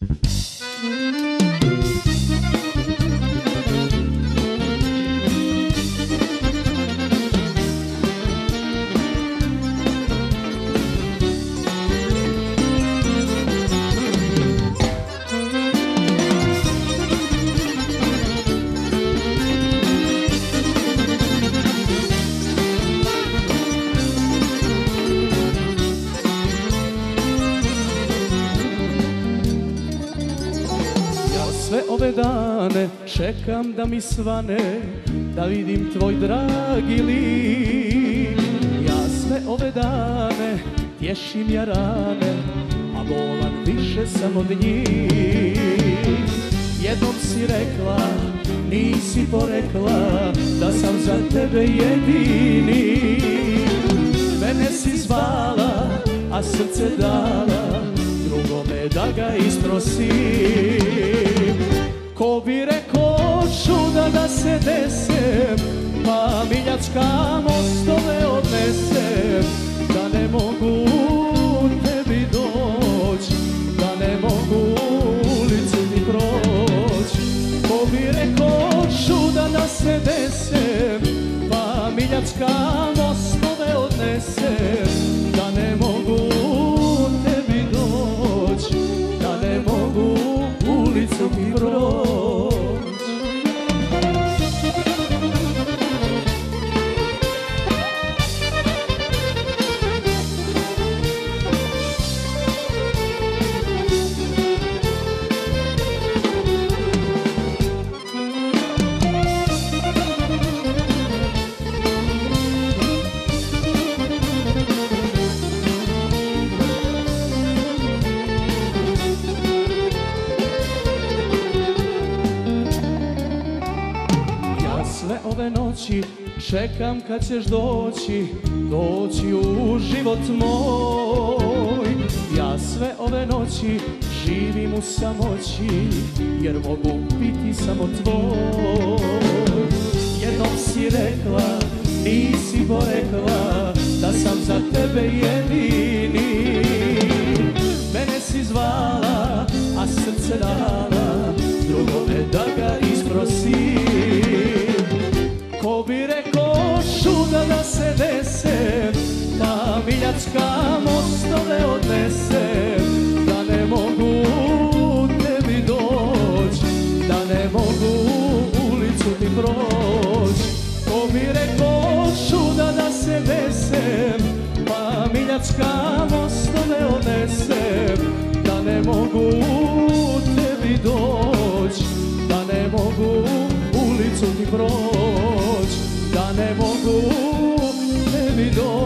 Sve ove dane čekam da mi svane, da vidim tvoj dragi lik. Ja sve ove dane tješim ja rane, a bolan više sam od njih. Jednom si rekla, nisi porekla, da sam za tebe jedini. Mene si zvala, a srce dala drugome da ga isprosim. Ko bi rekao čuda da se dese, pa miljacka mostove odnese, da ne mogu tebi doć, da ne mogu ulicu ni proć. Ko bi rekao čuda da se dese, pa miljacka mostove odnese, da ne mogu tebi doć, da ne mogu ulicu mi proć. Sve ove noći čekam kad ćeš doći, doći u život moj. Ja sve ove noći živim u samoći, jer mogu biti samo tvoj. Jednom si rekla, nisi porekla, da sam za tebe jedini. Mene si zvala, a srce dala drugome da ga isprosim. Ko bi rekao čuda da se dese, pa miljacka mostove odnese, da ne mogu tebi doć, da ne mogu ulicu ti proć. Ko bi rekao čuda da se dese, pa miljacka mostove odnese, da ne mogu tebi doć, da ne mogu ulicu ti proć, da ne mogu tebi doć.